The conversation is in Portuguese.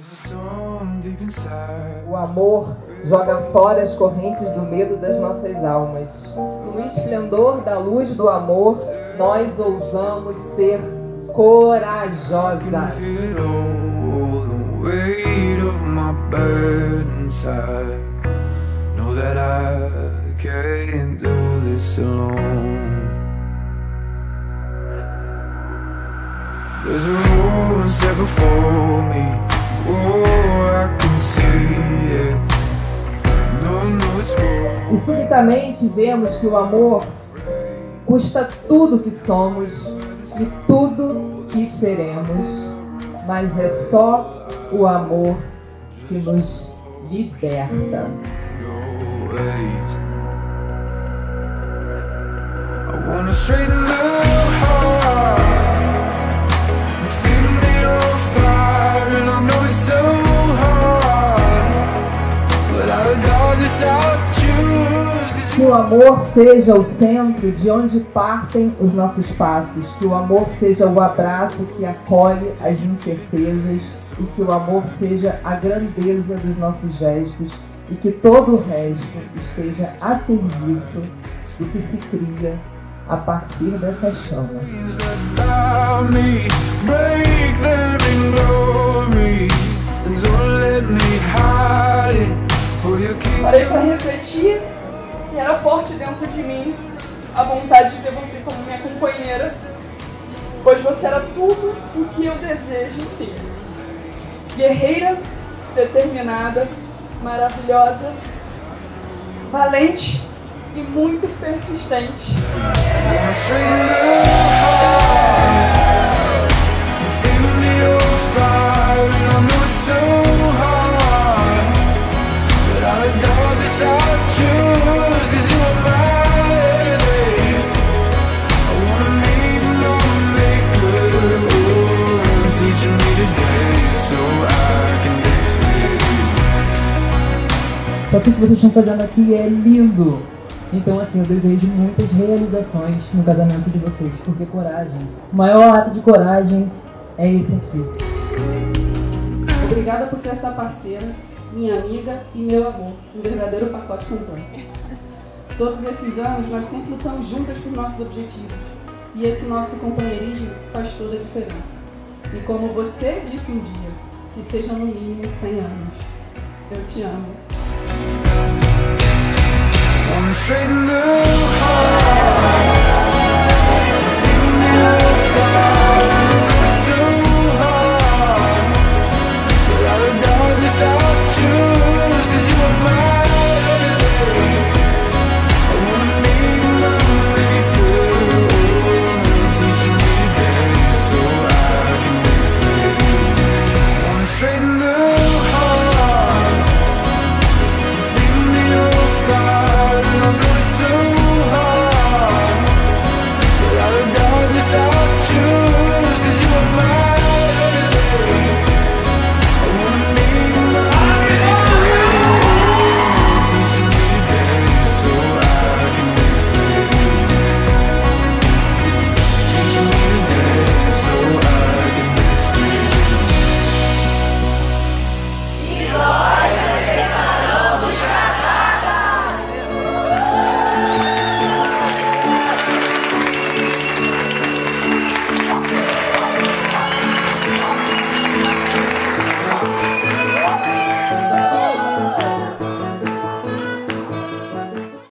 O amor joga fora as correntes do medo das nossas almas. No esplendor da luz do amor, nós ousamos ser corajosas. There's a road set before me. Oh, I can see it. No, it's cold. E subitamente vemos que o amor custa tudo que somos e tudo que seremos, mas é só o amor que nos liberta. I wanna straighten the heart. Que o amor seja o centro de onde partem os nossos passos, que o amor seja o abraço que acolhe as incertezas e que o amor seja a grandeza dos nossos gestos e que todo o resto esteja a serviço do que se cria a partir dessa chama. Parei para refletir que era forte dentro de mim a vontade de ter você como minha companheira, pois você era tudo o que eu desejo ter. Guerreira, determinada, maravilhosa, valente e muito persistente. Só que o que vocês estão fazendo aqui é lindo. Então, assim, eu desejo muitas realizações no casamento de vocês, porque coragem, o maior ato de coragem é esse aqui. Obrigada por ser essa parceira, minha amiga e meu amor, um verdadeiro pacote completo. Todos esses anos nós sempre lutamos juntas por nossos objetivos e esse nosso companheirismo faz toda a diferença. E como você disse um dia, que seja no mínimo 100 anos. Eu te amo. Wanna straighten the heart.